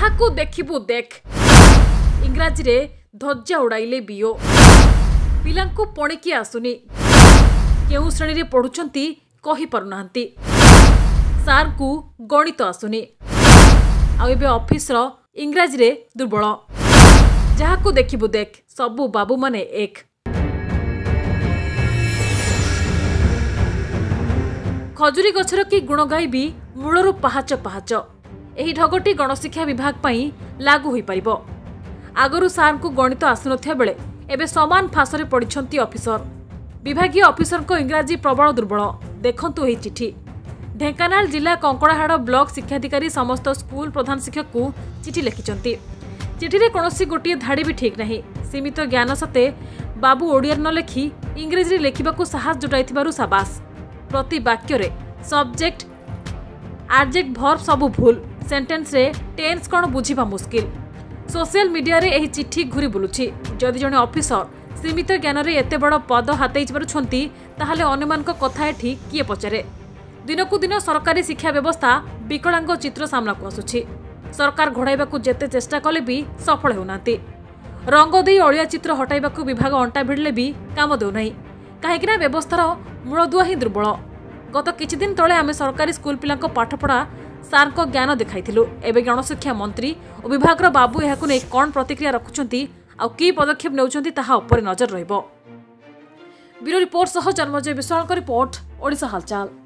ଯାହାକୁ ଦେଖିବୁ ଦେଖ इंग्राजी रे ध्वजा उड़ाइले बीओ पिलांकु पणिकी आसुनी केउ श्रेणी रे पढुचंती कहि पारुनांती सार को गणित आसुनी आ एबे ऑफिस रो इंग्राजी रे दुर्बल जाहाकू देखिबु देख सबु बाबू माने एक खजुरी गछर की गुण गाइबी मूलरू पहाच पहाच एही ढगटी गणशिक्षा विभाग पई लागू होई परिबो। आगरू सार को गणित आसुनथिया बेले एबे समान फासरे पड़िछंती ऑफिसर विभागीय ऑफिसर को इंग्राजी प्रबल दुर्बल देखंतु एही चिठी ढेंकानाल जिला कंकड़ाहाड़ ब्लॉक शिक्षाधिकारी समस्त स्कूल प्रधान शिक्षक को चिठी लिखिचंती। चिठी रे कोनोसी गोटिए धाड़ी भी ठीक नहीं सीमित ज्ञान सते बाबू ओडिया न लिखि इंग्रेजी लेखिबाकू साहस जुटाइथिबारु साबास प्रति वाक्य रे सब्जेक्ट आब्जेक्ट वर्ब सबु भूल सेंटेंस रे टेंस कोन बुझिबा मुश्किल सोशल मीडिया रे एही चिठी घुरी बुलुछि जदि जने ऑफिसर सीमित ज्ञान रे एते बड़ पद हातेइ पारुछंती ताहाले अनुमानक कथा एठी किए पचारे दिनकू दिन सरकारी शिक्षा व्यवस्था विकलांग चित्र सामना को आसुछि सरकार घोड़ाइबाकू जेते चेष्टा कले भी सफल हेउनांती रंग देई अळिया चित्र हटाइबाकू विभाग अंटा भिड़ले भी काम देउ नाही काहेकिना व्यवस्थार मूलदुआ ही दुर्बल। गत किछि दिन तले आमे सरकारी स्कूल पिलांको पाठपढ़ा सार को ज्ञान देखाइथिलु एबे गणशिक्षा मंत्री और विभागर बाबू एहाकू नै कोन प्रतिक्रिया रखुचंती आ की पदक्षेप नेउचंती ताहा ऊपर नजर रहइबो। ब्यूरो रिपोर्ट सह जन्मजय विश्वाल को रिपोर्ट ओडिशा हालचाल।